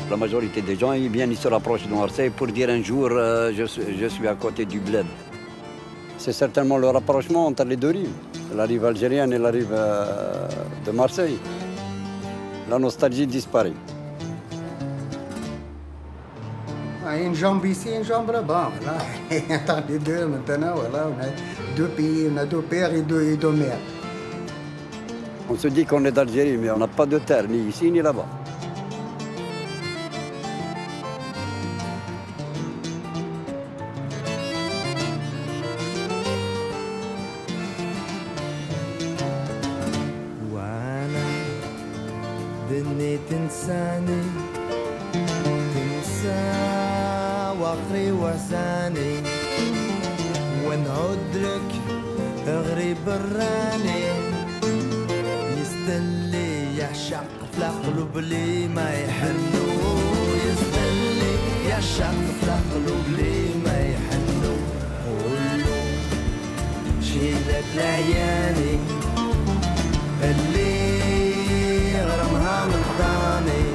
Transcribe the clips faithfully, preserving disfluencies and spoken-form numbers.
La majorité des gens, ils viennent, ils se rapprochent de Marseille pour dire un jour euh, je, suis, je suis à côté du bled. C'est certainement le rapprochement entre les deux rives, la rive algérienne et la rive euh, de Marseille. La nostalgie disparaît. Une jambe ici, une jambe là-bas. Voilà. Entre les deux maintenant, voilà, on a deux pays, on a deux pères et deux, et deux mères. On se dit qu'on est d'Algérie, mais on n'a pas de terre, ni ici ni là-bas. تنساني تنسى وقري وساني ونعدرك غريب الراني يستلي يعشق في القلوب لي ما يحنو يستلي يعشق في القلوب لي ما يحنو قولو شيلك لعياني اللي غرمها من ضاني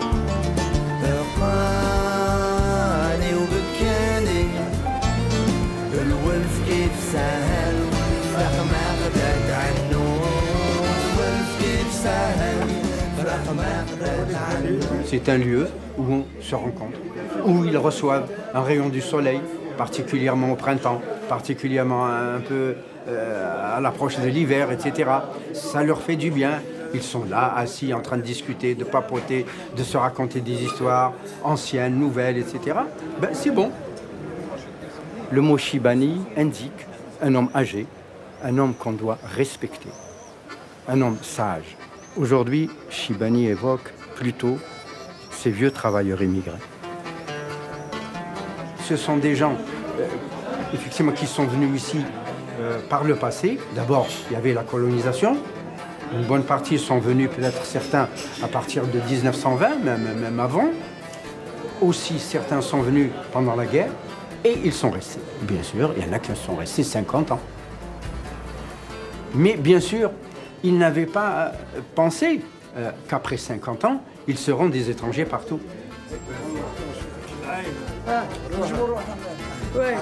اقاني وبكاني الولف كيف سهل فرق ما غدات عنو الولف كيف سهل فرق ما غدات عنو. C'est un lieu où on se rencontre, où ils reçoivent un rayon du soleil, particulièrement au printemps, particulièrement un peu euh, à l'approche de l'hiver, et cetera. Ça leur fait du bien. Ils sont là, assis, en train de discuter, de papoter, de se raconter des histoires anciennes, nouvelles, et cetera. Ben, c'est bon. Le mot Chibani indique un homme âgé, un homme qu'on doit respecter, un homme sage. Aujourd'hui, Chibani évoque plutôt ces vieux travailleurs immigrés. Ce sont des gens, euh, effectivement, qui sont venus ici euh, par le passé. D'abord, il y avait la colonisation. Une bonne partie sont venus, peut-être certains, à partir de mille neuf cent vingt, même, même avant. Aussi, certains sont venus pendant la guerre et ils sont restés. Bien sûr, il y en a qui sont restés cinquante ans. Mais bien sûr, ils n'avaient pas pensé euh, qu'après cinquante ans, ils seront des étrangers partout. Ah, bonjour. Ouais.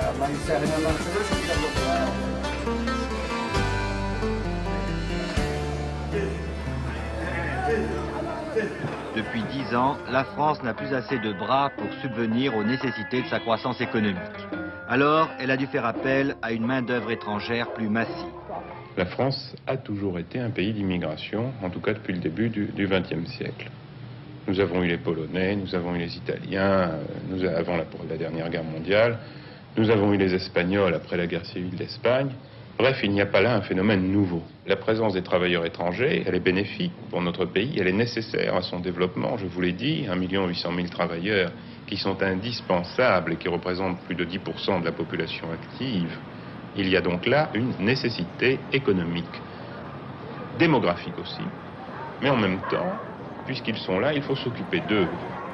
Depuis dix ans, la France n'a plus assez de bras pour subvenir aux nécessités de sa croissance économique. Alors, elle a dû faire appel à une main-d'œuvre étrangère plus massive. La France a toujours été un pays d'immigration, en tout cas depuis le début du vingtième siècle. Nous avons eu les Polonais, nous avons eu les Italiens, nous avant la, la dernière guerre mondiale, nous avons eu les Espagnols après la guerre civile d'Espagne. Bref, il n'y a pas là un phénomène nouveau. La présence des travailleurs étrangers, elle est bénéfique pour notre pays, elle est nécessaire à son développement. Je vous l'ai dit, un million huit cent mille travailleurs qui sont indispensables et qui représentent plus de dix pour cent de la population active. Il y a donc là une nécessité économique, démographique aussi. Mais en même temps, puisqu'ils sont là, il faut s'occuper d'eux.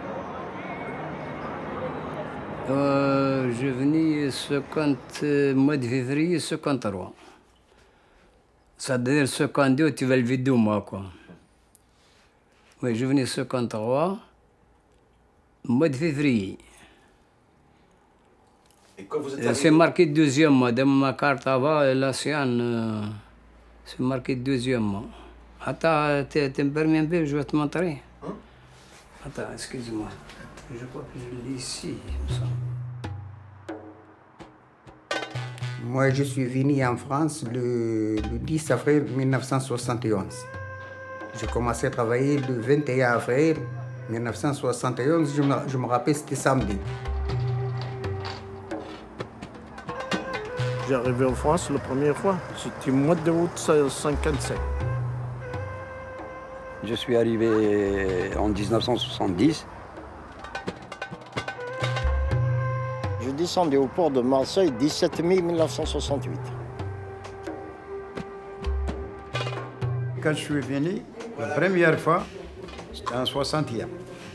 Euh, je venais cinquante, mois de février cinquante-trois. C'est-à-dire cinquante-deux, tu vas lever deux mois, quoi. Oui, je venais cinquante-trois, mois de février. C'est marqué deuxième mois. Dans ma carte avant, l'ancienne, euh, c'est marqué deuxième mois. Attends, tu me permets un peu, je vais te montrer. Hein? Attends, excuse-moi. Je crois que je l'ai ici, il me semble. Moi, je suis venu en France le, le dix avril mille neuf cent soixante et onze. J'ai commencé à travailler le vingt et un avril mille neuf cent soixante et onze. Je me, je me rappelle, c'était samedi. J'ai arrivé en France la première fois. C'était au mois d'août mille neuf cent cinquante-sept. Je suis arrivé en mille neuf cent soixante-dix. Je descendais au port de Marseille le dix-sept mai mille neuf cent soixante-huit. Quand je suis venu, la première fois, c'était en soixantième.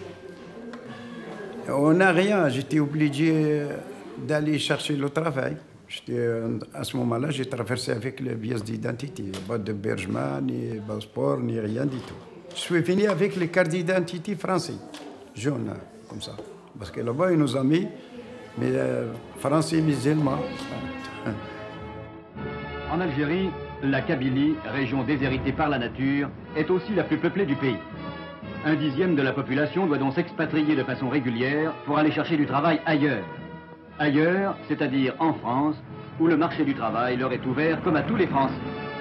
On n'a rien, j'étais obligé d'aller chercher le travail. À ce moment-là, j'ai traversé avec les pièces d'identité, pas de bergement, ni passeport, ni rien du tout. Je suis venu avec les cartes d'identité françaises. jeunes, comme ça. Parce que là-bas, ils nous ont mis, mais euh, français musulmans. En Algérie, la Kabylie, région déshéritée par la nature, est aussi la plus peuplée du pays. Un dixième de la population doit donc s'expatrier de façon régulière pour aller chercher du travail ailleurs. Ailleurs, c'est-à-dire en France, où le marché du travail leur est ouvert comme à tous les Français.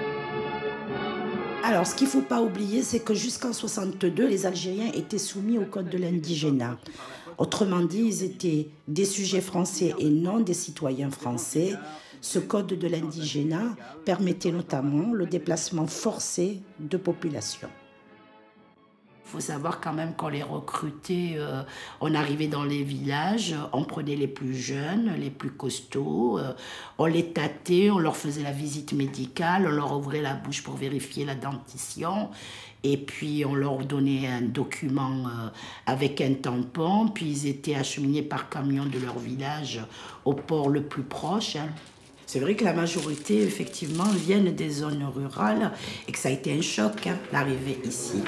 Alors, ce qu'il ne faut pas oublier, c'est que jusqu'en soixante-deux, les Algériens étaient soumis au code de l'indigénat. Autrement dit, ils étaient des sujets français et non des citoyens français. Ce code de l'indigénat permettait notamment le déplacement forcé de population. Il faut savoir quand même qu'on les recrutait, euh, on arrivait dans les villages, on prenait les plus jeunes, les plus costauds, euh, on les tâtait, on leur faisait la visite médicale, on leur ouvrait la bouche pour vérifier la dentition, et puis on leur donnait un document euh, avec un tampon, puis ils étaient acheminés par camion de leur village au port le plus proche. Hein. C'est vrai que la majorité, effectivement, viennent des zones rurales et que ça a été un choc, hein, l'arrivée ici.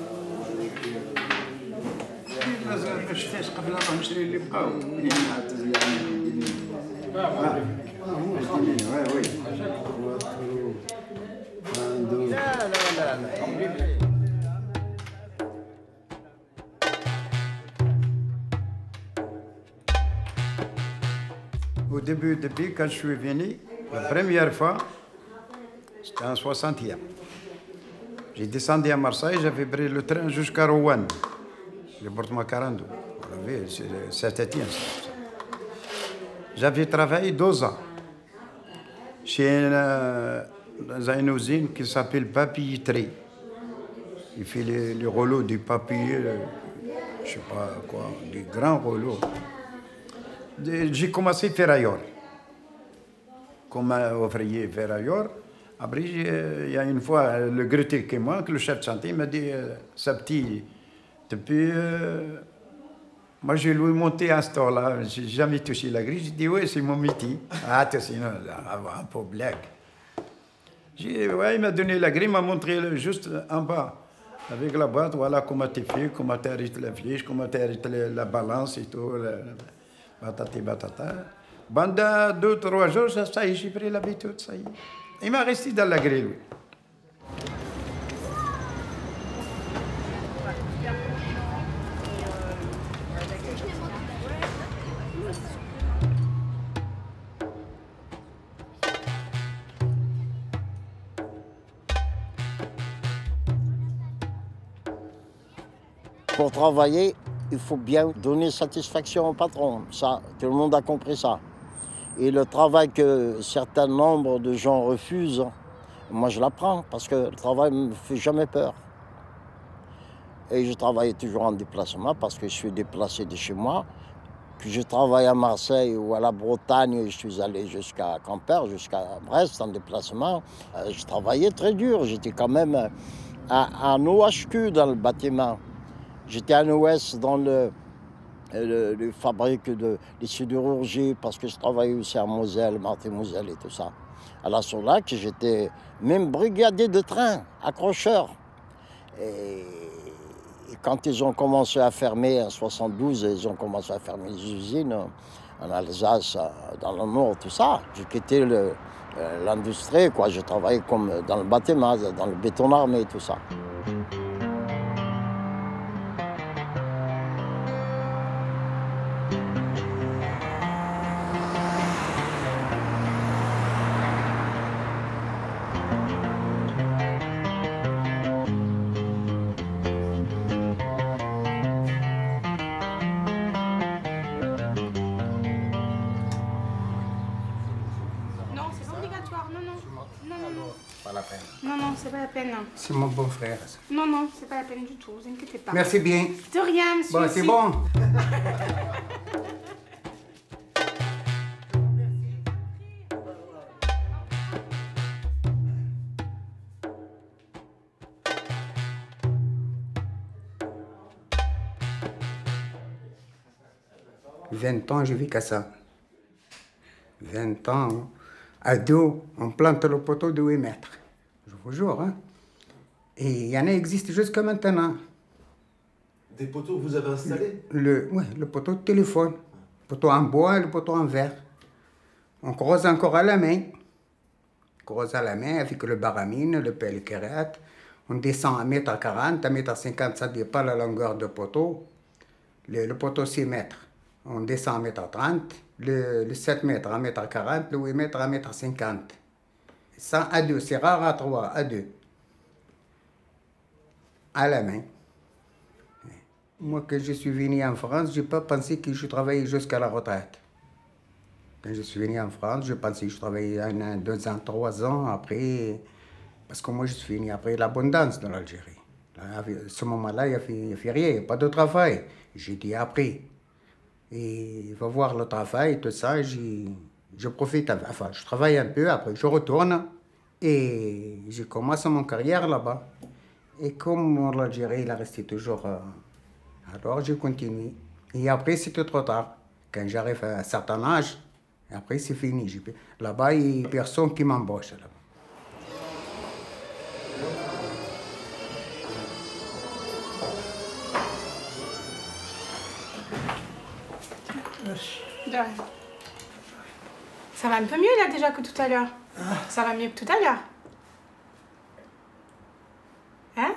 Au début, depuis quand je suis venu, la première fois, c'était en soixante et un. J'ai descendu à Marseille, j'avais pris le train jusqu'à Rouen, le portement quarante-deux. Vous l'avez, c'est Saint-Étienne. J'avais travaillé deux ans chez une, dans une usine qui s'appelle Papeterie. Il fait les, les rouleaux du papier, je sais pas quoi, des grands rouleaux. J'ai commencé ferrailleur, comme ouvrier ferrailleur. Après, il y a une fois, le grutier qui moi, que le chef de chantier m'a dit, sa petite, depuis, euh, moi je lui ai monté un store là, j'ai jamais touché la grille. J'ai dit, oui, c'est mon métier. Ah, tu sais, sinon, un peu blague. J'ai, ouais, il m'a donné la grille, il m'a montré juste en bas, avec la boîte, voilà comment tu fais, comment tu arrêtes la flèche, comment tu arrêtes la, la balance et tout. La, batata, batata. Pendant deux, trois jours, ça, ça y est, j'ai pris l'habitude, ça y est. Il m'a resté dans la grille, lui. Pour travailler, il faut bien donner satisfaction au patron. Ça, tout le monde a compris ça. Et le travail que certains nombres de gens refusent, moi je l'apprends parce que le travail ne me fait jamais peur. Et je travaille toujours en déplacement parce que je suis déplacé de chez moi. Puis je travaille à Marseille ou à la Bretagne, je suis allé jusqu'à Quimper, jusqu'à Brest en déplacement. Je travaillais très dur, j'étais quand même en O H Q dans le bâtiment. J'étais en O S dans le... Le, le fabrique de les sidérurgies, parce que je travaillais aussi à Moselle, Martin-Moselle et tout ça. À la Solac, j'étais même brigadier de train, accrocheur. Et, et quand ils ont commencé à fermer en soixante-douze, ils ont commencé à fermer les usines en Alsace, dans le Nord, tout ça. J'ai quitté l'industrie, quoi. J'ai travaillé comme dans le bâtiment, dans le béton armé, tout ça. C'est mon beau frère. Non, non, c'est pas la peine du tout, vous inquiétez pas. Merci bien. De rien, monsieur. Bon, c'est bon. vingt ans, je vis qu'à ça. vingt ans, à dos, on plante le poteau de huit mètres. Je vous jure, hein. Et il y en a qui existent jusqu'à maintenant. Des poteaux que vous avez installés? Le, oui, le poteau de téléphone. Le poteau en bois et le poteau en verre. On creuse encore à la main. On creuse à la main avec le baramine, le pelle carrette. On descend à un mètre quarante, à un mètre cinquante, ça dépend la longueur du poteau. Le, le poteau six mètres, on descend à un mètre trente. Le, le sept mètres à un mètre quarante, le huit mètres à un mètre cinquante. Ça à deux, c'est rare à trois, à deux. À la main. Moi, quand je suis venu en France, je n'ai pas pensé que je travaillais jusqu'à la retraite. Quand je suis venu en France, je pensais que je travaillais un an, deux ans, trois ans après. Parce que moi, je suis venu après l'abondance de l'Algérie. À ce moment-là, il n'y a, a fait rien, il n'y a pas de travail. J'ai dit après. Et il va voir le travail, tout ça, je profite, enfin, je travaille un peu, après je retourne. Et j'ai commencé mon carrière là-bas. Et comme l'Algérie, il a resté toujours... Euh, alors j'ai continué. Et après, c'était trop tard. Quand j'arrive à un certain âge, après c'est fini. Là-bas, il n'y a personne qui m'embauche. Là-bas. Ça va un peu mieux là déjà que tout à l'heure. Ça va mieux que tout à l'heure. Hein?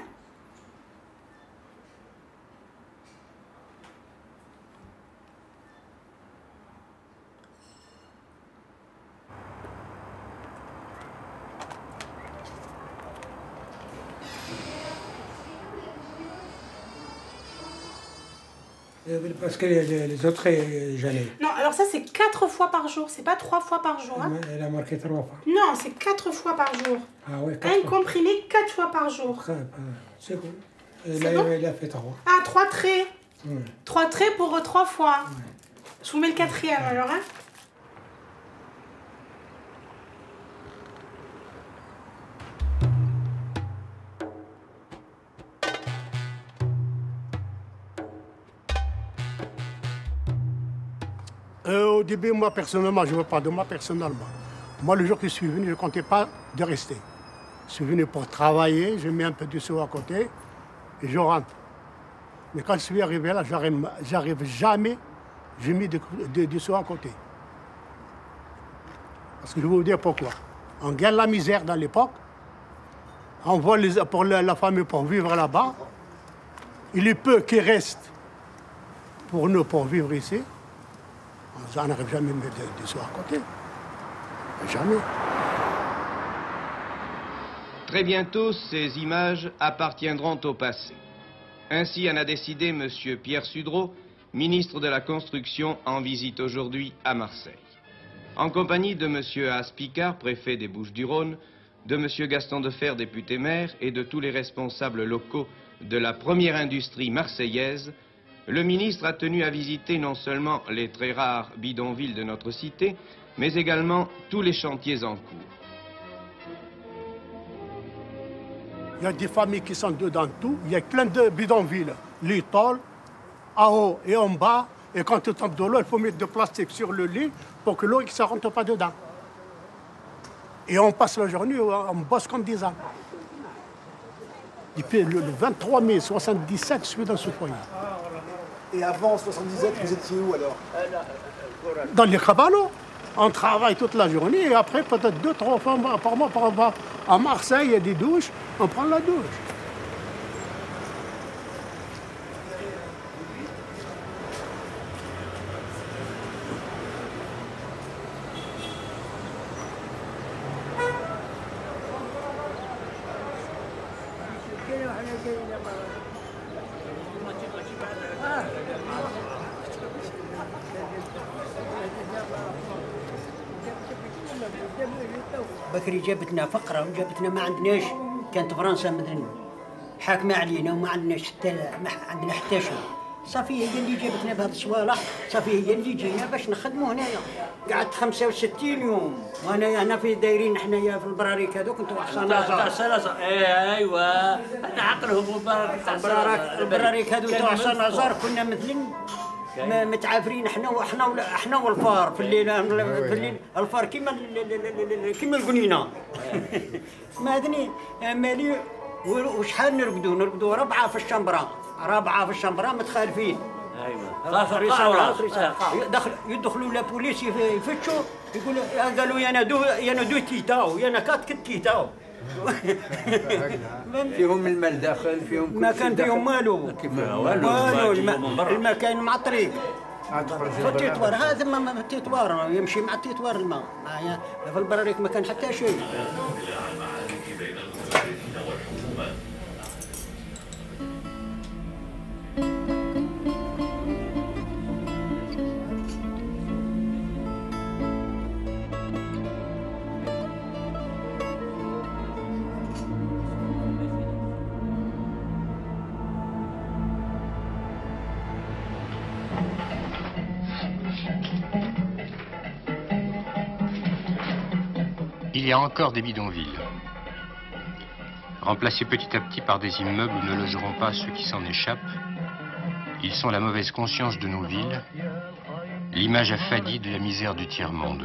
Parce que les, les autres, j'allais. Non, alors ça c'est quatre fois par jour, c'est pas trois fois par jour. Hein. Elle a marqué trois fois. Non, c'est quatre fois par jour. Ah ouais, un comprimé quatre fois par jour. C'est cool. Là, bon. Il a fait trois. Ah, trois traits. Ouais. Trois traits pour euh, trois fois. Ouais. Je vous mets le quatrième alors, hein. Euh, au début, moi, personnellement, je ne veux pas de moi, personnellement. Moi, le jour que je suis venu, je ne comptais pas de rester. Je suis venu pour travailler, je mets un peu de sous à côté et je rentre. Mais quand je suis arrivé là, j'arrive jamais, je mets de, de, de sous à côté. Parce que je vais vous dire pourquoi. On gagne la misère dans l'époque, on voit les, pour la, la famille pour vivre là-bas. Il est peu qui reste pour nous pour vivre ici. On n'arrive jamais à mettre des sous à côté. Jamais. Très bientôt, ces images appartiendront au passé. Ainsi en a décidé M. Pierre Sudreau, ministre de la Construction, en visite aujourd'hui à Marseille. En compagnie de M. As Picard, préfet des Bouches-du-Rhône, de M. Gaston Defferre, député maire, et de tous les responsables locaux de la première industrie marseillaise, le ministre a tenu à visiter non seulement les très rares bidonvilles de notre cité, mais également tous les chantiers en cours. Il y a des familles qui sont dedans tout. Il y a plein de bidonvilles. Les tôles, en haut et en bas. Et quand tu tombes de l'eau, il faut mettre de plastique sur le lit pour que l'eau ne rentre pas dedans. Et on passe la journée, on bosse comme des ânes. Depuis le vingt-trois mai soixante-dix-sept, je suis dans ce foyer. Et avant soixante-dix-sept, vous étiez où alors? Dans les cabanos. On travaille toute la journée et après, peut-être deux, trois fois par mois, par mois. À Marseille, il y a des douches, on prend la douche. بكري جابتنا فقرة وجابتنا ما عندناش، كانت فرنسا مثلا حاكمة علينا وما عندناش حتى ما عندنا حتى شيء. صافي هي اللي جابتنا بهذا الصوالح، صافي هي اللي جينا باش نخدموا هنايا. قعدت خمسة وستين يوم وأنا هنا في دايرين حنايا في البراريك هذوك انتوا حصان تاع سلاسة. ايوا هذا عقلهم البراريك تاع البراريك البراريك هذو تاع حصان نزار كنا مثلين متعافرين احنا واحنا احنا والفار في الليل في الليل الفار كيما كيما القنينه ما ادني مالي وشحال نرقدوا نرقدوا ربعه في الشمبره رابعه في الشمبره متخالفين. ايوه رساله رساله يدخل يدخلوا لا بوليس يفتشوا يقولوا قالوا يا نادو يا نادو تيتاو يا نكات كنت تيتاو. فيهم الماء داخل فيهم ما كان فيهم والو والو الماء كاين مع الطريق في التيتوار هذا ما التيتوار يمشي مع التيتوار الماء في البراريك ما كان حتى شيء. Il y a encore des bidonvilles, remplacés petit à petit par des immeubles où ne logeront pas ceux qui s'en échappent. Ils sont la mauvaise conscience de nos villes, l'image affadie de la misère du tiers-monde.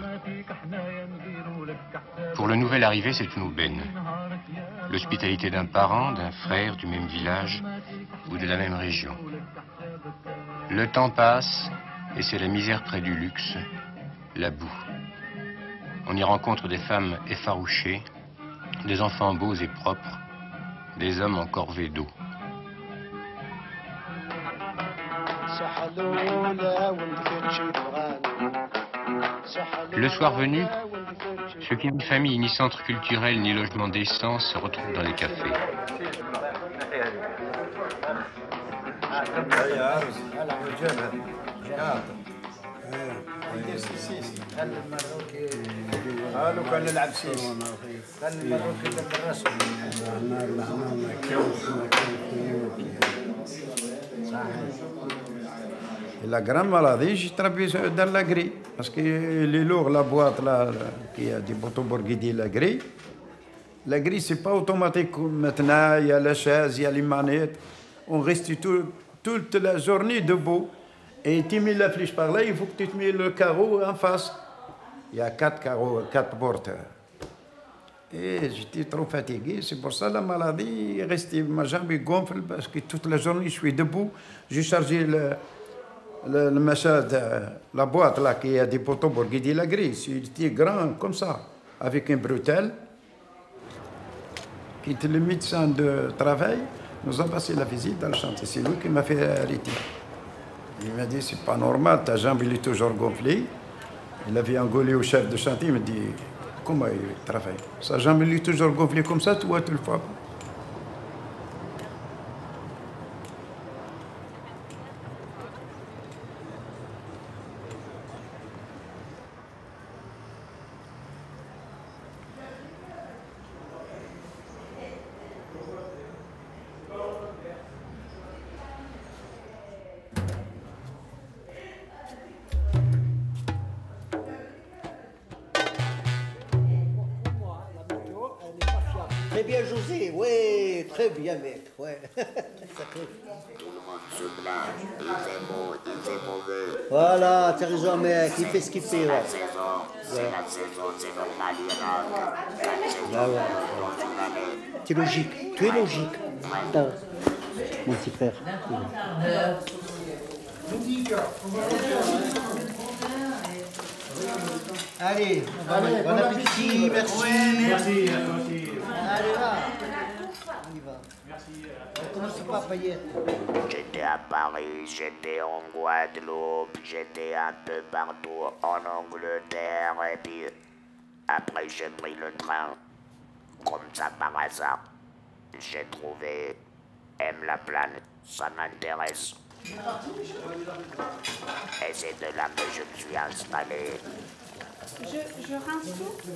Pour le nouvel arrivé, c'est une aubaine. L'hospitalité d'un parent, d'un frère du même village ou de la même région. Le temps passe et c'est la misère près du luxe, la boue. On y rencontre des femmes effarouchées, des enfants beaux et propres, des hommes en corvée d'eau. Le soir venu, ceux qui n'ont ni famille, ni centre culturel, ni logement décent se retrouvent dans les cafés. قالوا كان نلعب سيس كان المروكي بالرسم La grande maladie, j'ai travaillé dans la grille. Parce que les lourds, la boîte là, qui a des boutons qui dit la grille, la grille, c'est pas automatique. Maintenant, il y a la chaise, il y a les manettes. On reste tout, toute la journée debout. Et tu mets la flèche par là, il faut que tu te mets le carreau en face. Il y a quatre carreaux, quatre portes. Et j'étais trop fatigué, c'est pour ça la maladie est restée. Ma jambe gonfle parce que toute la journée je suis debout. J'ai chargé le, le, le machin de la boîte là qui a des poteaux pour guider la grille. C'était grand comme ça, avec un bretelle. Qui était le médecin de travail. Nous avons passé la visite dans le chantier. C'est lui qui m'a fait arrêter. Il m'a dit, c'est pas normal, ta jambe il est toujours gonflée. Il avait engueulé au chef de chantier, il m'a dit, comment il travaille? Sa jambe il est toujours gonflée comme ça, toi tu le vois. Très bien, José, oui, très bien, mec, ouais. Tout le monde se plaint, il fait beau, il fait mauvais. Voilà, t'as raison, mec, il fait ce qu'il fait, C'est ouais. la saison, c'est Ouais. la saison, c'est normal, il y en a quatre saisons Ah ouais. dans une année. Tu es logique, tu es logique. Bon, mon petit frère. Allez, on va Allez, bon bon appétit, appétit. merci. Ouais, merci, à toi aussi. Allez, va. On y va. Merci. On commence pas, Payette. J'étais à Paris, j'étais en Guadeloupe, j'étais un peu partout en Angleterre et puis après j'ai pris le train. Comme ça par hasard, j'ai trouvé Aime la planète, ça m'intéresse. Et c'est de là que je me suis installé. Je, je rince tout.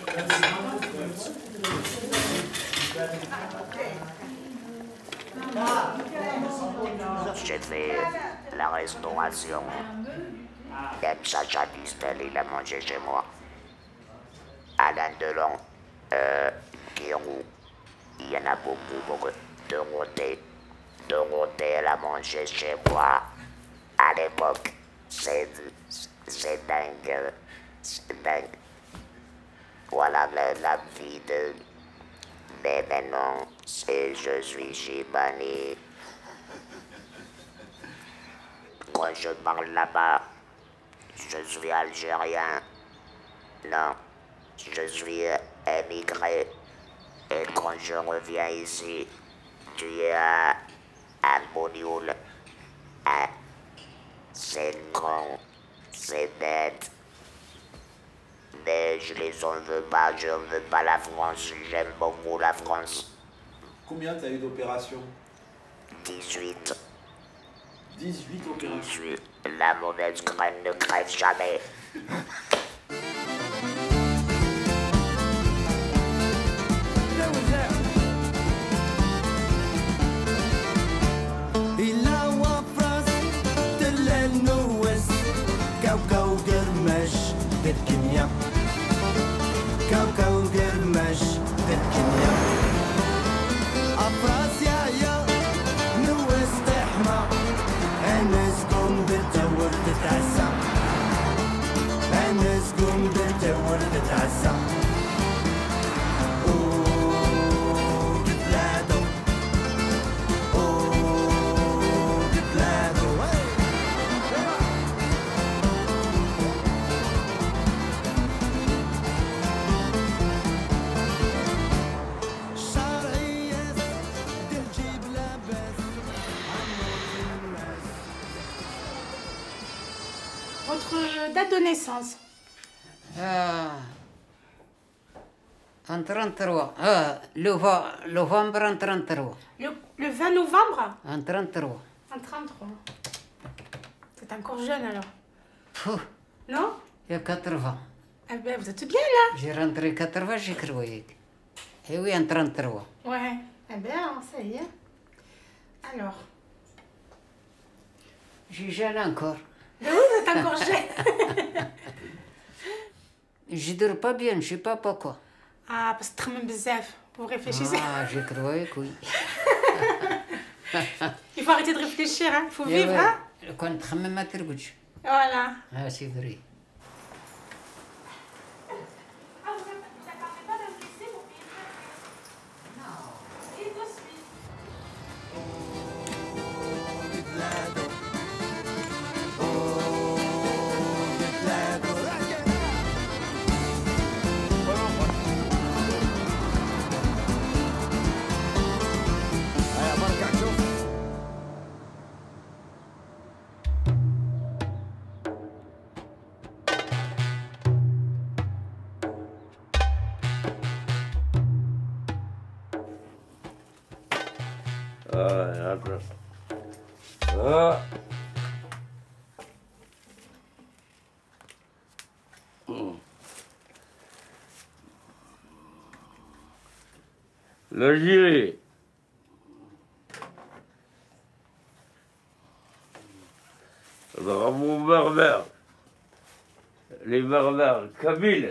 J'ai fait la restauration. Même Sacha Distel, il a mangé chez moi. Alain Delon, euh, Giroud, il y en a beaucoup, beaucoup. Dorothée, Dorothée, elle a mangé chez moi. À l'époque, c'est, c'est dingue, c'est dingue. Voilà la, la vie de... Mais maintenant, c'est je suis Gibani. quand je parle là-bas, je suis algérien. Non, je suis émigré. Et quand je reviens ici, tu es un, un mognoul. Un, c'est con, c'est bête. Mais je les en veux pas, je veux pas la France, j'aime beaucoup la France. Combien tu as eu d'opérations? dix-huit. dix-huit opérations. dix-huit. La mauvaise graine ne crève jamais. كوكو قرمش بالكنيا أفراسيا يا نوس تحمى أنسكم بالتور تتعسى أنسكم بالتور تتعسى أوه بلادو أوه بلادو Votre date de naissance? آه. En trente-trois. Ah, novembre, novembre en trente-trois. Le, le vingt novembre? En trente-trois. En trente-trois. C'est encore jeune alors? Pfff, Non? il y a quatre-vingts. Eh ben, vous êtes bien là? J'ai rentré quatre-vingts, j'ai cru. Et oui, en trente-trois. Ouais. Eh bien, ça y est. Alors? Je suis jeune encore. Mais oui, vous êtes encore jeune. Je dors pas bien, je sais pas pourquoi. Ah, parce que تخمم بزاف. Vous réfléchissez. Ah, je croyais que oui. Il faut arrêter de réfléchir, hein. Il faut vivre, hein. Quand تخمم ما ترقدش. Voilà. Ah, c'est vrai. Ah, attends. Ah. L'Algérie. Le drapeau berbère. Les berbères kabyles.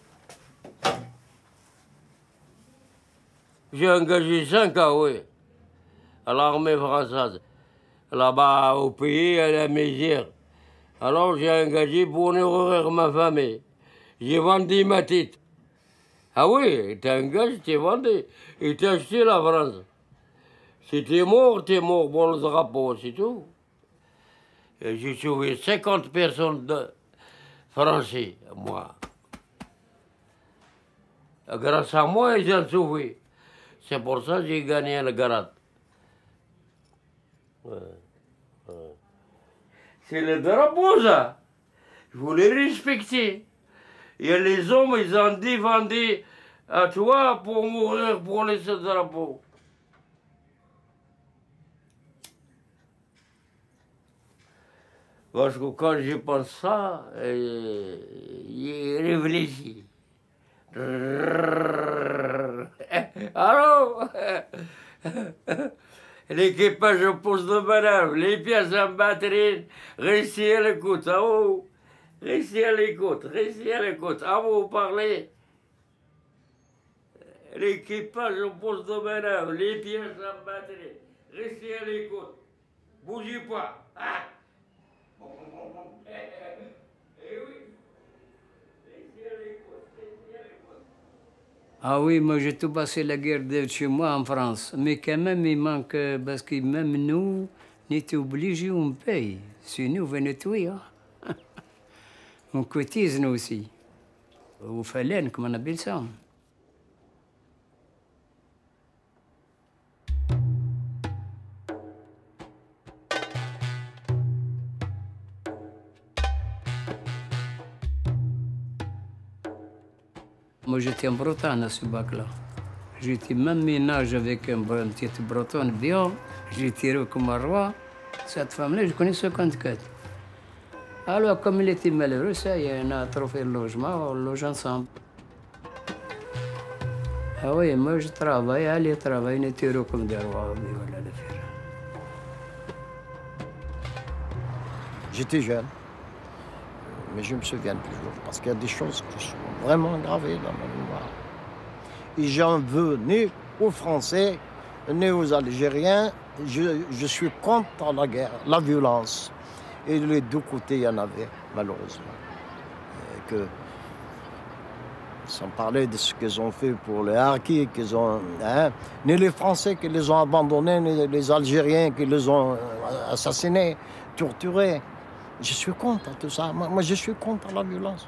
J'ai engagé cinq ans, oui, à l'armée française. Là-bas, au pays, à la misère. Alors j'ai engagé pour nourrir ma famille. J'ai vendu ma tête. Ah oui, t'engages, t'es vendu. Et t'as acheté la France. Si t'es mort, t'es mort pour le drapeau, c'est tout. Et j'ai sauvé cinquante personnes de Français, moi. Grâce à moi, ils ont sauvé. C'est pour ça que j'ai gagné le grade. Ouais. Ouais. C'est le drapeau, ça. Je voulais respecter. Et les hommes, ils ont défendu à toi pour mourir pour laisser le drapeau. Parce que quand je pense ça, euh, je réfléchis. Alors, l'équipage au poste de manœuvre, les pièces en batterie, restez à l'écoute, à vous, restez à l'écoute, restez à l'écoute, à vous parler. L'équipage au poste de manœuvre, les pièces en batterie, restez à l'écoute, bougez pas. Ah. Eh oui. Ah oui, moi j'ai tout passé la guerre de chez moi en France. Mais quand même, il manque, parce que même nous, On était obligés, on paye. C'est nous, on va nettoyer. Hein. On cotise, nous aussi. Au falaine, comme on appelle ça. Moi, j'étais en Bretagne à ce bac-là. J'étais même ménage avec un, une petite bretonne bien. J'ai tiré comme un roi. Cette femme-là, je connais cinquante-quatre. Alors, comme il était malheureux, ça y est, on a trouvé le logement, on loge ensemble. Ah oui, moi, je travaille, allez, travaille, on est heureux comme des rois. Voilà, le faire. J'étais jeune, mais je me souviens toujours, parce qu'il y a des choses qui sont vraiment gravées dans ma mémoire. Et j'en veux ni aux Français, ni aux Algériens. Je, je suis contre la guerre, la violence. Et les deux côtés, il y en avait, malheureusement. Et que, sans parler de ce qu'ils ont fait pour les Harkis, qu'ils ont, hein, ni les Français qui les ont abandonnés, ni les Algériens qui les ont assassinés, torturés. Je suis contre tout ça. Moi, moi je suis contre la violence.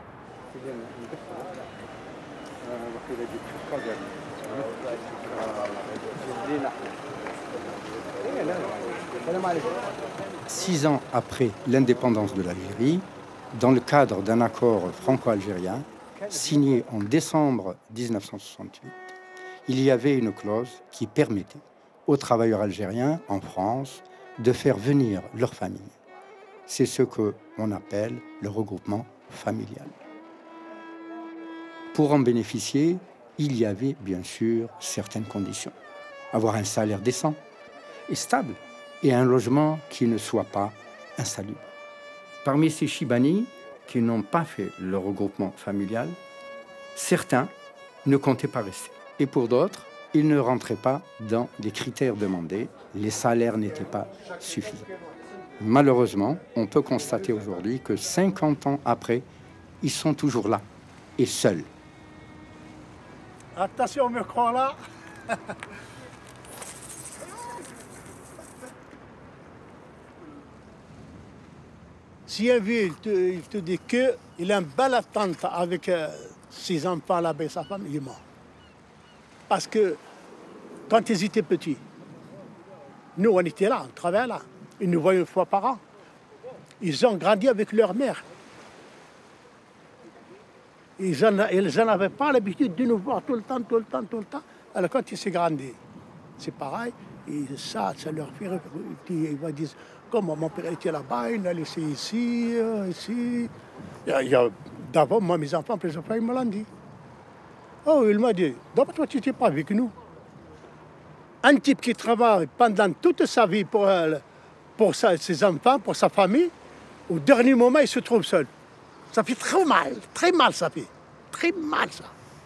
Six ans après l'indépendance de l'Algérie, dans le cadre d'un accord franco-algérien signé en décembre mille neuf cent soixante-huit, il y avait une clause qui permettait aux travailleurs algériens en France de faire venir leur famille. C'est ce qu'on appelle le regroupement familial. Pour en bénéficier, il y avait bien sûr certaines conditions. Avoir un salaire décent et stable et un logement qui ne soit pas insalubre. Parmi ces Chibani qui n'ont pas fait le regroupement familial, certains ne comptaient pas rester. Et pour d'autres, ils ne rentraient pas dans les critères demandés. Les salaires n'étaient pas suffisants. Malheureusement, on peut constater aujourd'hui que cinquante ans après, ils sont toujours là et seuls. Attention au micro là. Si un vieux il te, il te dit qu'il a une belle attente avec euh, ses enfants là-bas et sa femme, il est mort. Parce que quand ils étaient petits, nous on était là, on travaillait là. Ils nous voyaient une fois par an. Ils ont grandi avec leur mère. Ils n'en avaient pas l'habitude de nous voir tout le temps, tout le temps, tout le temps. Alors quand ils s'est grandi, c'est pareil. Et ça, ça leur fait... Ils vont dire, comment mon père était là-bas, il l'a laissé ici, euh, ici. D'abord, moi, mes enfants, plusieurs fois, ils me l'ont dit. Oh, il m'a dit, d'abord, toi, tu n'étais pas avec nous. Un type qui travaille pendant toute sa vie pour, euh, pour sa, ses enfants, pour sa famille, au dernier moment, il se trouve seul. Ça fait très mal, très mal, ça fait. Très mal, ça.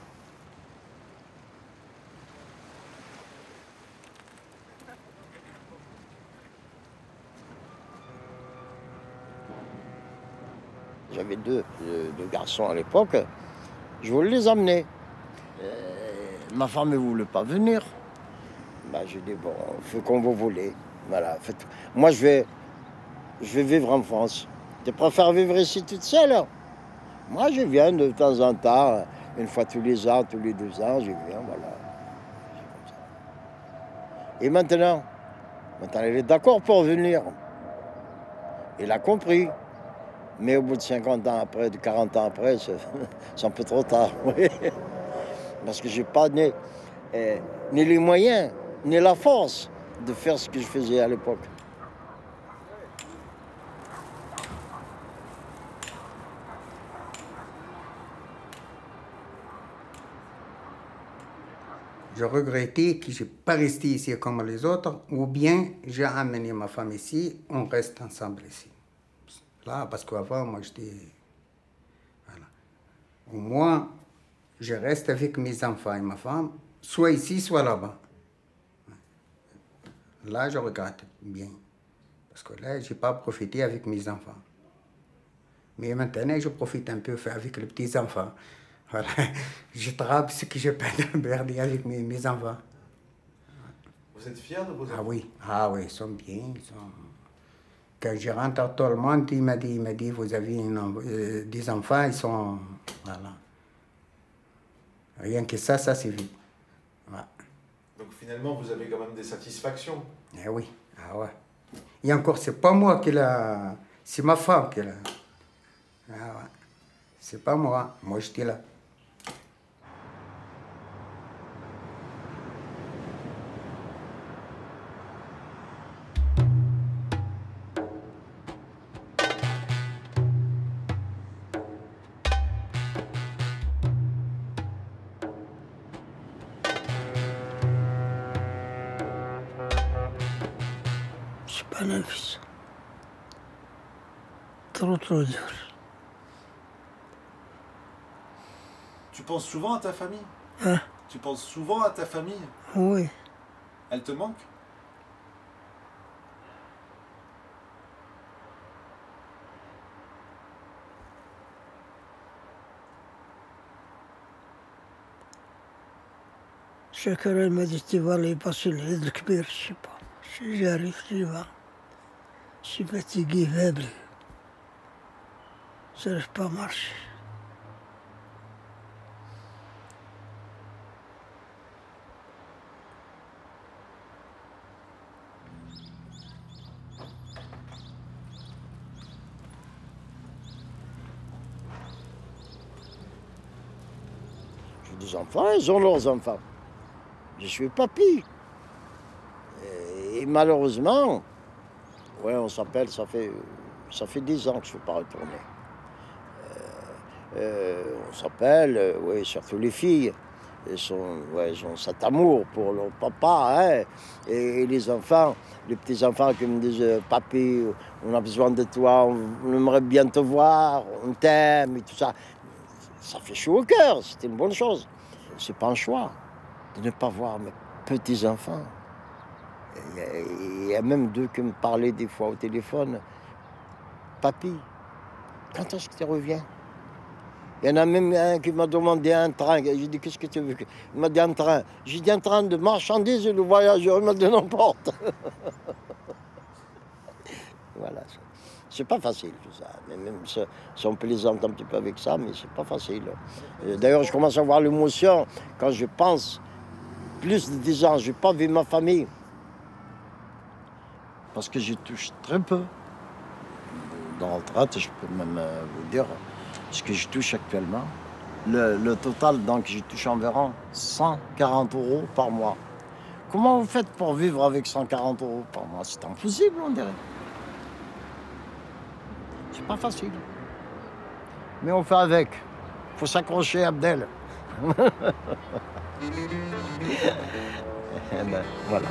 J'avais deux, deux, deux garçons à l'époque. Je voulais les amener. Euh, ma femme ne voulait pas venir. Ben, j'ai dit, bon, faites comme vous voulez. Voilà, faites... Moi, je vais, je vais vivre en France. Tu préfères vivre ici toute seule? Moi, je viens de temps en temps, une fois tous les ans, tous les deux ans, je viens, voilà. Comme ça. Et maintenant, maintenant, elle est d'accord pour venir. Il a compris. Mais au bout de cinquante ans après, de quarante ans après, c'est un peu trop tard. Oui. Parce que je n'ai pas ni, eh, ni les moyens, ni la force de faire ce que je faisais à l'époque. Je regrettais que je n'ai pas resté ici comme les autres, ou bien j'ai amené ma femme ici, on reste ensemble ici. Là, parce qu'avant, moi, j'étais... Voilà. Au moins, je reste avec mes enfants et ma femme, soit ici, soit là-bas. Là, je regrette bien. Parce que là, je n'ai pas profité avec mes enfants. Mais maintenant, je profite un peu avec les petits-enfants. Voilà. Je trappe ce que je peux berder avec mes, mes enfants. Vous êtes fiers de vos enfants? Ah oui, ah oui, ils sont bien. Ils sont... Quand je rentre à tout le monde, il m'a dit, il m'a dit, vous avez une, euh, des enfants, ils sont... Voilà. Rien que ça, ça suffit. Ouais. Donc finalement, vous avez quand même des satisfactions. Eh oui, ah ouais. Et encore, c'est pas moi qui l'a... C'est ma femme qui l'a... Ah ouais. C'est pas moi, moi j'étais là. C'est pas نفس trop trop dur. Tu penses souvent à ta famille? Hein? Tu penses souvent à ta famille? Oui. Elle te manque? شكرا elle m'a dit tu vas aller passer l'Aïd الكبير je sais pas. J'arrive, j'y vais. Je suis fatigué, faible. Je n'arrive pas à marcher. J'ai des enfants, ils ont leurs enfants. Je suis papy. Et malheureusement, ouais, on s'appelle, ça fait, ça fait dix ans que je ne suis pas retourné. Euh, euh, on s'appelle, euh, oui, surtout les filles. Elles, sont, ouais, elles ont cet amour pour leur papa. Hein, et, et les enfants, les petits-enfants qui me disent « Papy, on a besoin de toi, on, on aimerait bien te voir, on t'aime » et tout ça. Ça fait chaud au cœur, c'était une bonne chose. C'est pas un choix de ne pas voir mes petits-enfants. Il y a même deux qui me parlaient des fois au téléphone. « Papy, quand est-ce que tu reviens ?» Il y en a même un qui m'a demandé un train. J'ai dit « Qu'est-ce que tu veux ?» Il m'a dit « Un train ». J'ai dit « Un train de marchandises et le voyageur ». Il m'a dit « N'importe ». Voilà. C'est pas facile tout ça. Mais même si on plaisante un petit peu avec ça, mais c'est pas facile. D'ailleurs, je commence à avoir l'émotion quand je pense plus de dix ans. Je n'ai pas vu ma famille. Parce que je touche très peu. Dans la retraite, je peux même vous dire ce que je touche actuellement. Le, le total, donc, je touche environ cent quarante euros par mois. Comment vous faites pour vivre avec cent quarante euros par mois? C'est impossible, on dirait. C'est pas facile. Mais on fait avec. Il faut s'accrocher, Abdel. Eh ben, voilà.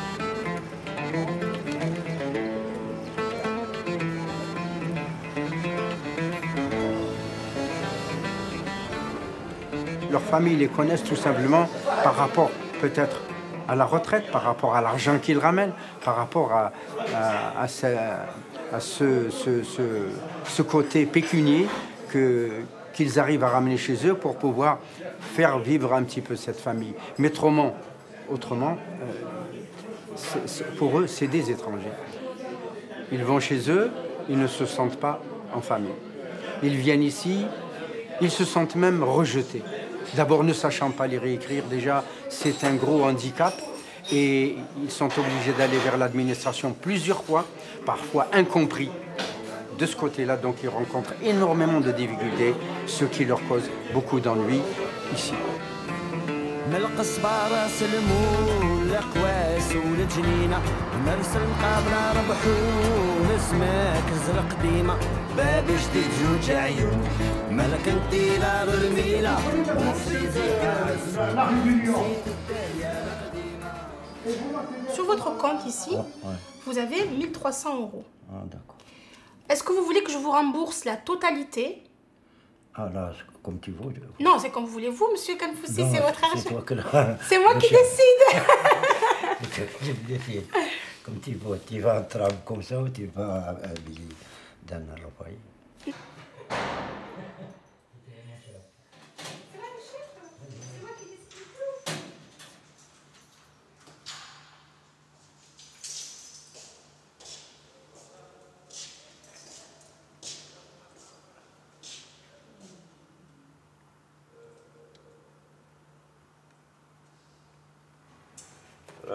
Leurs familles les connaissent tout simplement par rapport peut-être à la retraite, par rapport à l'argent qu'ils ramènent, par rapport à, à, à, ce, à ce, ce, ce, ce côté pécunier que, qu'ils arrivent à ramener chez eux pour pouvoir faire vivre un petit peu cette famille. Mais autrement, autrement euh, c'est, c'est, pour eux, c'est des étrangers. Ils vont chez eux, ils ne se sentent pas en famille. Ils viennent ici, ils se sentent même rejetés. D'abord, ne sachant pas lire et écrire, déjà, c'est un gros handicap. Et ils sont obligés d'aller vers l'administration plusieurs fois, parfois incompris de ce côté-là. Donc, ils rencontrent énormément de difficultés, ce qui leur cause beaucoup d'ennuis ici. Sur votre compte ici, Ah, ouais. vous avez mille trois cents euros. Ah, d'accord. Est-ce que vous voulez que je vous rembourse la totalité? Ah là, c'est comme tu veux. je- Non, c'est comme vous voulez. Vous, monsieur Kanfoussi, Non, c'est votre c'est argent. toi que la- C'est moi le qui chef. décide. Je décide. Comme tu veux, tu vas en travail comme ça ou tu vas habiller dans le pays.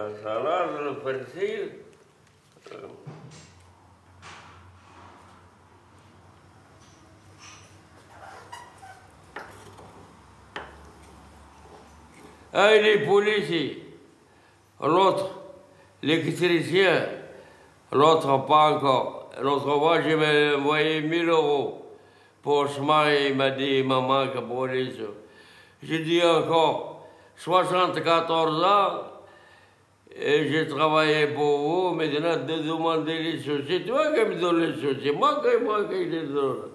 la salade, le persil. Euh. Ah, il est policier. L'autre, l'électricien. L'autre, pas encore. L'autre fois, j'ai envoyé mille euros. Pour ce mari, il m'a dit, maman, que police. J'ai dit encore, soixante-quatorze ans, et j'ai travaillé pour vous, maintenant, de demander les choses. C'est toi qui me donnes les choses, c'est moi qui, moi qui les donne.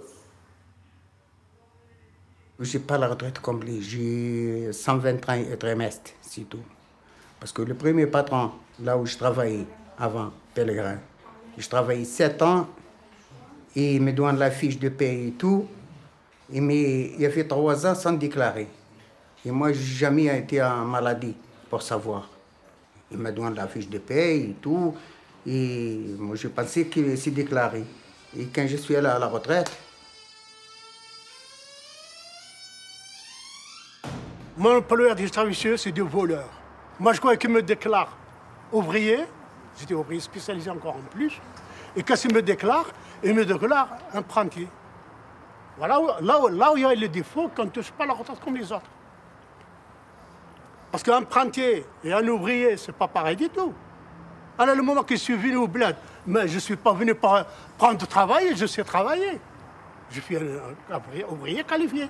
Je n'ai pas la retraite complète, j'ai cent vingt ans et trimestre, c'est tout. Parce que le premier patron, là où je travaillais avant, Pellegrin, je travaillais sept ans, et il me donne la fiche de paie et tout. Et mais il a fait trois ans sans déclarer. Et moi, je n'ai jamais été en maladie pour savoir. Il me donne la fiche de paie et tout. Et moi, je pensais qu'il s'est déclaré. Et quand je suis allé à la retraite, mon employeur des servicieux, c'est des voleurs. Moi, je crois qu'il me déclare ouvrier. J'étais ouvrier spécialisé encore en plus. Et quand il me déclare, il me déclare apprenti. Voilà où, là, où, là où il y a le défaut, qu'on ne touche pas la retraite comme les autres. Parce qu'un apprenti et un ouvrier, c'est pas pareil du tout. Alors, le moment que je suis venu au bled, mais je ne suis pas venu pour prendre travail, je sais travailler. Je suis un ouvrier, ouvrier qualifié.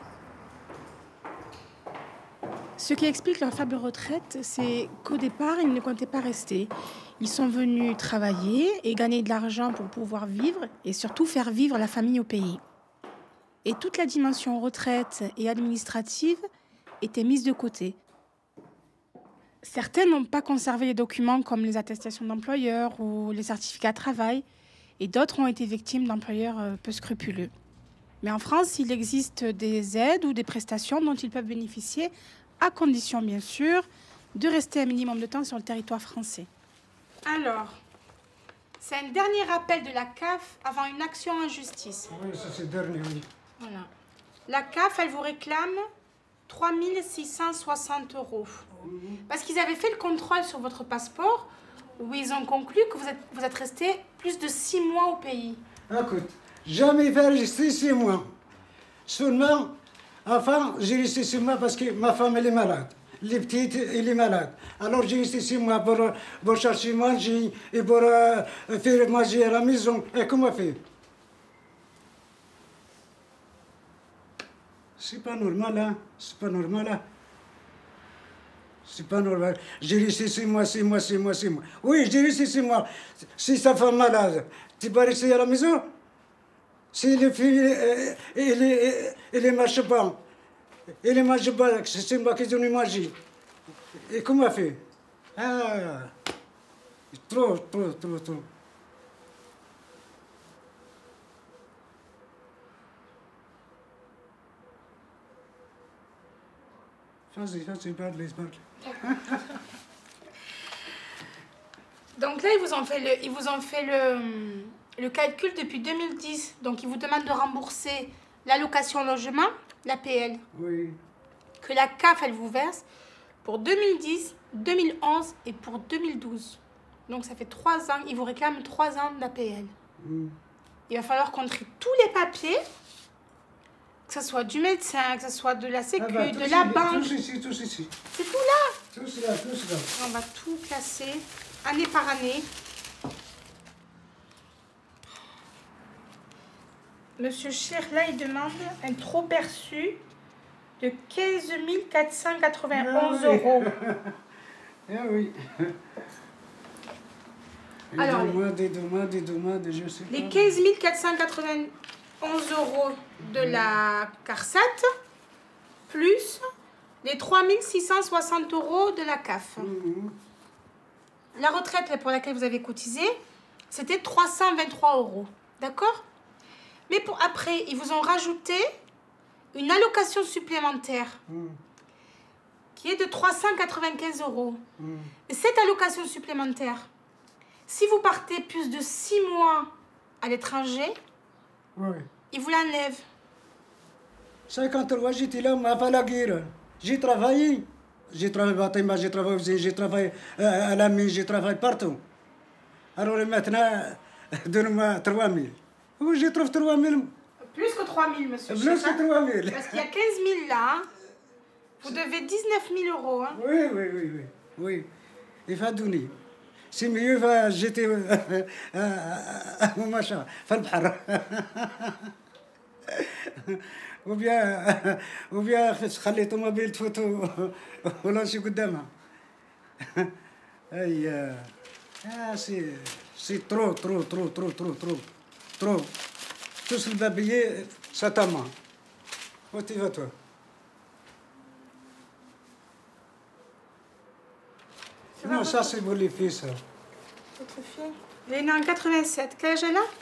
Ce qui explique leur faible retraite, c'est qu'au départ, ils ne comptaient pas rester. Ils sont venus travailler et gagner de l'argent pour pouvoir vivre et surtout faire vivre la famille au pays. Et toute la dimension retraite et administrative était mise de côté. Certains n'ont pas conservé les documents comme les attestations d'employeurs ou les certificats de travail, et d'autres ont été victimes d'employeurs peu scrupuleux. Mais en France, il existe des aides ou des prestations dont ils peuvent bénéficier, à condition bien sûr de rester un minimum de temps sur le territoire français. Alors, c'est un dernier rappel de la C A F avant une action en justice. Oui, ça c'est dernier, oui. Voilà. La C A F, elle vous réclame trois mille six cent soixante euros. Parce qu'ils avaient fait le contrôle sur votre passeport où ils ont conclu que vous êtes, vous êtes resté plus de six mois au pays. Écoute, jamais fait rester six mois. Seulement, enfin, j'ai resté six mois parce que ma femme, elle est malade. Les petites, elle est malade. Alors j'ai resté six mois pour, pour chercher manger et pour euh, faire manger à la maison. Et comment faire? C'est pas normal, hein? C'est pas normal, hein? C'est pas normal. J'ai resté six mois, six mois, six mois, six mois. Oui, j'ai resté six mois. Si sa femme malade, tu vas rester à la maison? Si les filles, euh, et les, et les marchent pas, et les mangent pas, c'est moi qui donne manger. Et comment faire? Ah, trop, trop, trop, trop. Vas-y, vas-y, parle, parle. Donc là, ils vous ont fait le, ils vous ont fait le, le calcul depuis deux mille dix. Donc, ils vous demandent de rembourser l'allocation logement, l'A P L. Oui. Que la C A F, elle vous verse pour deux mille dix, deux mille onze et pour deux mille douze. Donc, ça fait trois ans. Ils vous réclament trois ans d'A P L. Mm. Il va falloir qu'on trie tous les papiers, que ce soit du médecin, que ce soit de la sécu, ah bah, de la ici, banque. Tout ici, tout ici. C'est tout là? Tout cela, tout cela. On va tout classer, année par année. Monsieur Cher, là, il demande un trop perçu de quinze mille quatre cent quatre-vingt-onze ah, oui. euros. Ah oui. Alors, des demandes, des demandes, des demandes, je sais les pas. quinze mille quatre cent quatre-vingt-onze euros de la CARSAT, plus les trois mille six cent soixante euros de la C A F. Mmh. La retraite pour laquelle vous avez cotisé, c'était trois cent vingt-trois euros. D'accord? Mais pour après, ils vous ont rajouté une allocation supplémentaire mmh. qui est de trois cent quatre-vingt-quinze euros. Mmh. Et cette allocation supplémentaire, si vous partez plus de six mois à l'étranger, oui. ils vous l'enlèvent. cinquante-trois, j'étais là, on m'a pas la guerre. J'ai travaillé. J'ai travaillé au bâtiment, j'ai travaillé aux usines, j'ai travaillé à la mine, j'ai travaillé partout. Alors maintenant, donne-moi trois mille. Oui, je trouve trois mille. Plus que trois mille, monsieur. Plus que trois mille. Parce qu'il y a quinze mille là. Hein. Vous devez dix-neuf mille euros. Hein. Oui, oui, oui, oui. Oui. Il va donner. C'est mieux, il va jeter mon machin. في البحر. ou bien ou bien خلي طوموبيل تفوتوا ولا شي قدامها. اي اه سي سي ترو ترو ترو ترو ترو ترو ترو tous le babillet ça ta main. Où tu vas toi? Non, ça c'est pour les filles ça. Votre fille? Elle est née en quatre-vingt-sept. Quel âge elle a?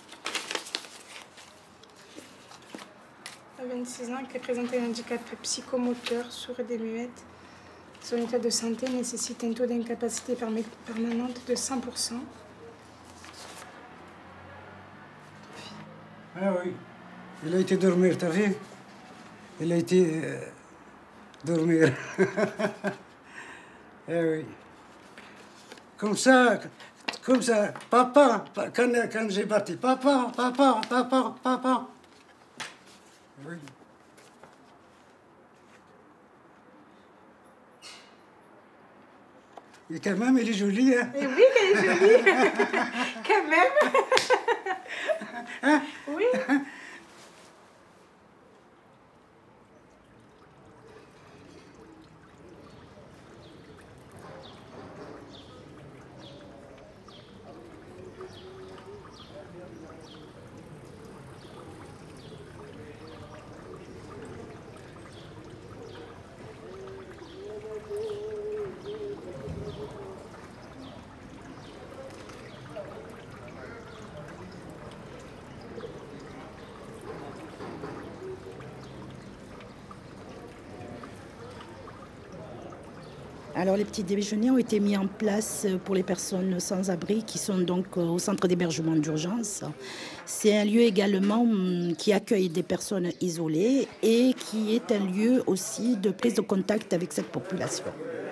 Elle a vingt-six ans, qui présente un handicap psychomoteur, sourde et muette. Son état de santé nécessite un taux d'incapacité permanente de cent pour cent. Ah oui, il a été dormir, t'as vu? Il a été euh, dormir. Eh oui. Comme ça, comme ça, papa, quand, quand j'ai parti, papa, papa, papa, papa. Oui. Et quand même, elle est jolie, hein? Et oui, qu'elle est jolie. Quand même. Hein? Oui. Alors les petits déjeuners ont été mis en place pour les personnes sans abri qui sont donc au centre d'hébergement d'urgence. C'est un lieu également qui accueille des personnes isolées et qui est un lieu aussi de prise de contact avec cette population.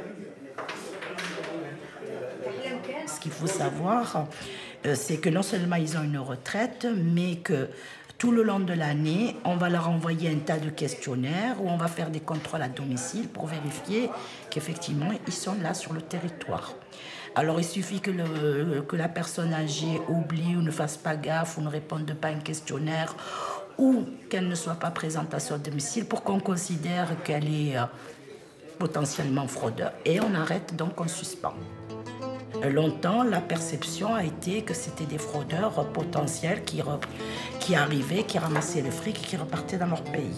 Ce qu'il faut savoir, c'est que non seulement ils ont une retraite, mais que tout le long de l'année, on va leur envoyer un tas de questionnaires où on va faire des contrôles à domicile pour vérifier qu'effectivement, ils sont là sur le territoire. Alors, il suffit que, le, que la personne âgée oublie ou ne fasse pas gaffe ou ne réponde pas à un questionnaire ou qu'elle ne soit pas présente à son domicile pour qu'on considère qu'elle est euh, potentiellement fraudeur. Et on arrête, donc on suspend. Longtemps, la perception a été que c'était des fraudeurs potentiels qui, re, qui arrivaient, qui ramassaient le fric et qui repartaient dans leur pays.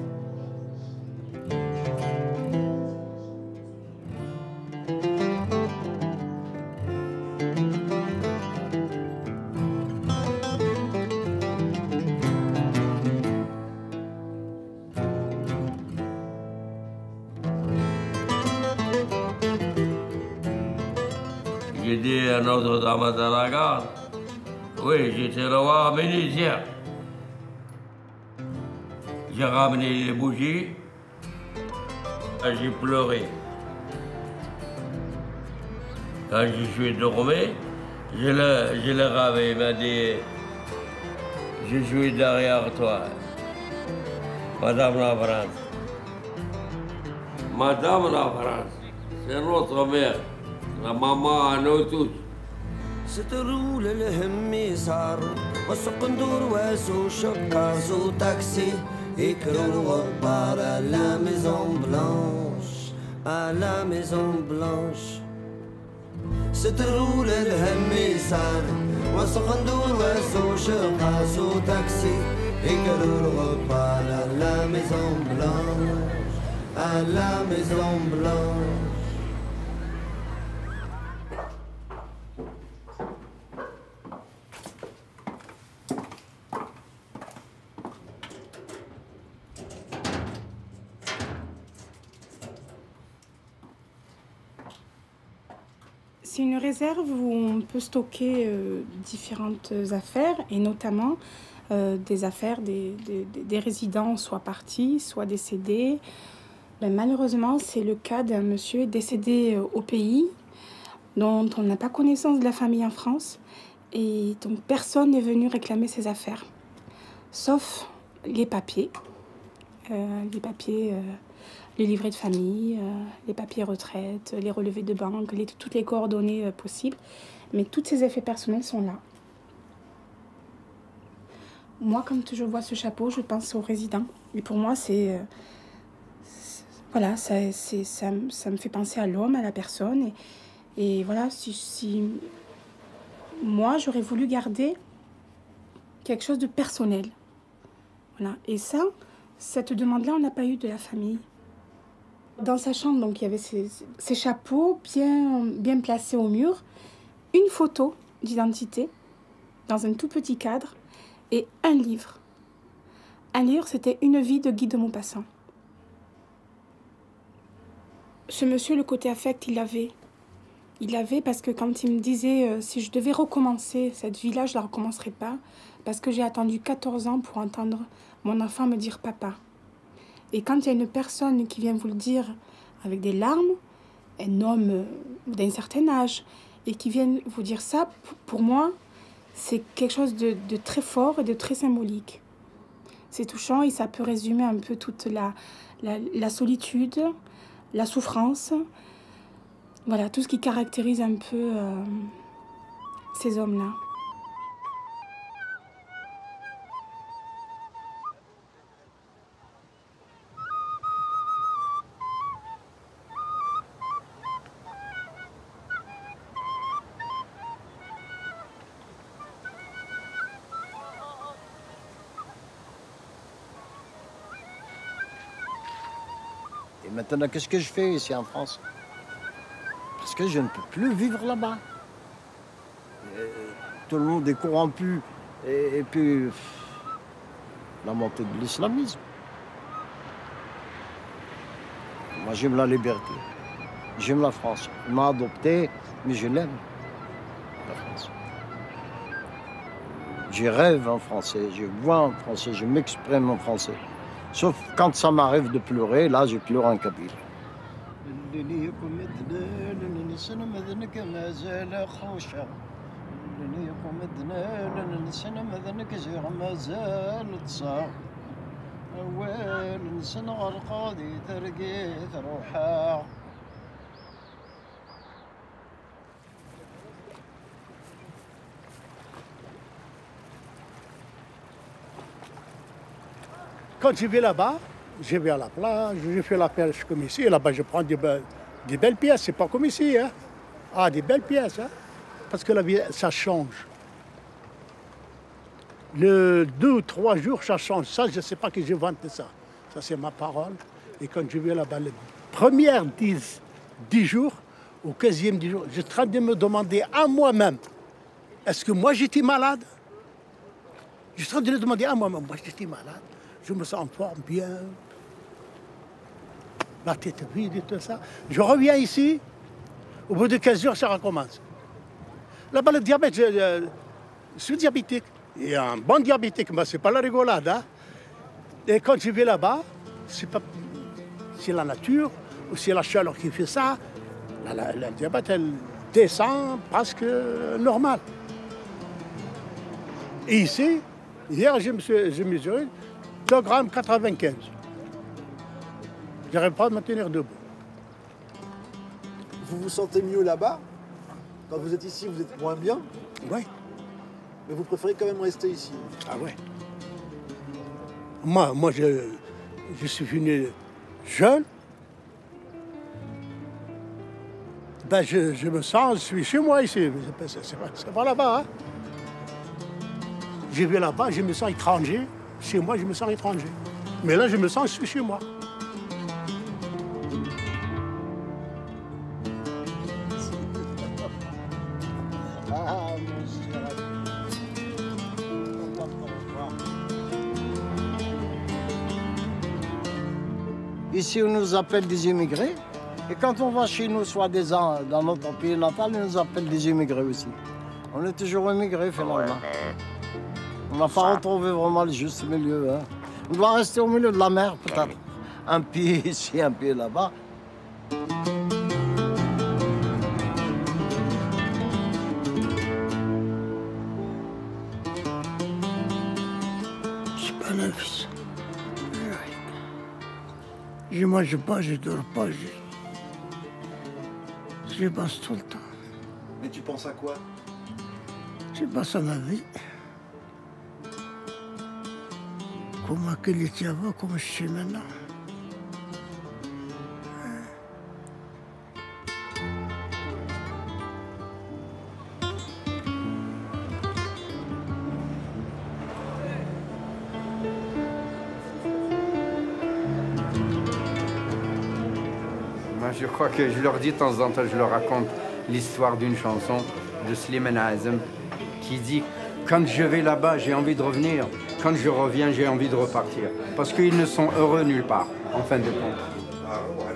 J'ai dit à Notre-Dame de la Garde, oui, j'étais le roi bénitier. J'ai ramené les bougies et j'ai pleuré. Quand je suis dormi, je l'ai je l'ai ravé, il m'a dit, je suis derrière toi, Madame la France. Madame la France, c'est notre mère. La maman à nous tous. سترول الهم يسار وسوق ندور واسو شكاز وتاكسي يكرو غبار à la maison blanche à la maison blanche سترول الهم يسار وسوق ندور واسو شكاز وتاكسي يكرو غبار à la maison blanche à la maison blanche. C'est une réserve où on peut stocker euh, différentes affaires et notamment euh, des affaires des, des, des résidents soit partis, soit décédés, Ben, malheureusement, c'est le cas d'un monsieur décédé euh, au pays, dont on n'a pas connaissance de la famille en France, et donc personne n'est venu réclamer ses affaires, sauf les papiers, euh, les papiers, euh, les livrets de famille, euh, les papiers retraite, les relevés de banque, les, toutes les coordonnées euh, possibles, mais tous ces effets personnels sont là. Moi, quand je vois ce chapeau, je pense aux résidents, et pour moi, c'est... Euh, Voilà, ça, c'est, ça, ça me fait penser à l'homme, à la personne. Et, et voilà, si, si moi, j'aurais voulu garder quelque chose de personnel. Voilà. Et ça, cette demande-là, on n'a pas eu de la famille. Dans sa chambre, donc, il y avait ces, ces chapeaux bien, bien placés au mur, une photo d'identité dans un tout petit cadre et un livre. Un livre, c'était Une vie de Guy de Maupassant. Ce monsieur, le côté affect, il l'avait. Il l'avait parce que quand il me disait euh, si je devais recommencer cette vie-là, je ne la recommencerais pas. Parce que j'ai attendu quatorze ans pour entendre mon enfant me dire papa. Et quand il y a une personne qui vient vous le dire avec des larmes, un homme d'un certain âge, et qui vient vous dire ça, pour moi, c'est quelque chose de, de très fort et de très symbolique. C'est touchant et ça peut résumer un peu toute la, la, la solitude, la souffrance, voilà, tout ce qui caractérise un peu euh, ces hommes-là. Et maintenant, qu'est-ce que je fais ici en France? Parce que je ne peux plus vivre là-bas. Tout le monde est corrompu. Et, et puis, la montée de l'islamisme. Moi, j'aime la liberté. J'aime la France. Il m'a adopté, mais je l'aime, la France. Je rêve en français, je vois en français, je m'exprime en français. Sauf quand ça m'arrive de pleurer, là, je pleure en kabyle. Quand je vais là-bas, je vais à la plage, je fais la pêche comme ici. Et là-bas, je prends des, be des belles pièces. C'est pas comme ici. Hein. Ah, des belles pièces. Hein. Parce que la vie, ça change. Le deux ou trois jours, ça change. Ça, je ne sais pas que je vante ça. Ça, c'est ma parole. Et quand je vais là-bas, les premières dix, dix jours, au quinzième dix jours, je suis en train de me demander à moi-même, est-ce que moi, j'étais malade? Je suis en train de me demander à moi-même, moi, j'étais malade. Je me sens en forme bien, la tête vide et tout ça. Je reviens ici, au bout de quinze jours, ça recommence. Là-bas, le diabète, je, je, je suis diabétique. Et un bon diabétique, mais ce n'est pas la rigolade. Hein. Et quand je vais là-bas, c'est pas, c'est la nature ou c'est la chaleur qui fait ça. La, la, la diabète, elle descend presque normal. Et ici, hier, je me suis mesuré deux grammes quatre-vingt-quinze. Je n'arrive pas à me tenir debout. Vous vous sentez mieux là-bas? Quand vous êtes ici, vous êtes moins bien? Oui. Mais vous préférez quand même rester ici? Ah ouais. Moi, moi je, je suis venu jeune. Ben, je, je me sens, je suis chez moi ici. C'est pas, pas là-bas. Hein. Je vais là-bas, je me sens étranger. Chez moi, je me sens étranger. Mais là, je me sens, je suis chez moi. Ici, on nous appelle des immigrés. Et quand on va chez nous, soi-disant, dans notre pays natal, on nous appelle des immigrés aussi. On est toujours immigrés, finalement. On n'a pas retrouvé vraiment le juste milieu. Hein. On doit rester au milieu de la mer, peut-être. un pied ici, un pied là-bas. C'est pas la vie. Je mange pas, je dors pas, je... je pense tout le temps. Mais tu penses à quoi? Je pense à ma vie. Comment qu'elle était avant, comment je suis maintenant. Moi, je crois que je leur dis de temps en temps, je leur raconte l'histoire d'une chanson de Slimane Azem qui dit « Quand je vais là-bas, j'ai envie de revenir. Quand je reviens, j'ai envie de repartir. » Parce qu'ils ne sont heureux nulle part, en fin de compte.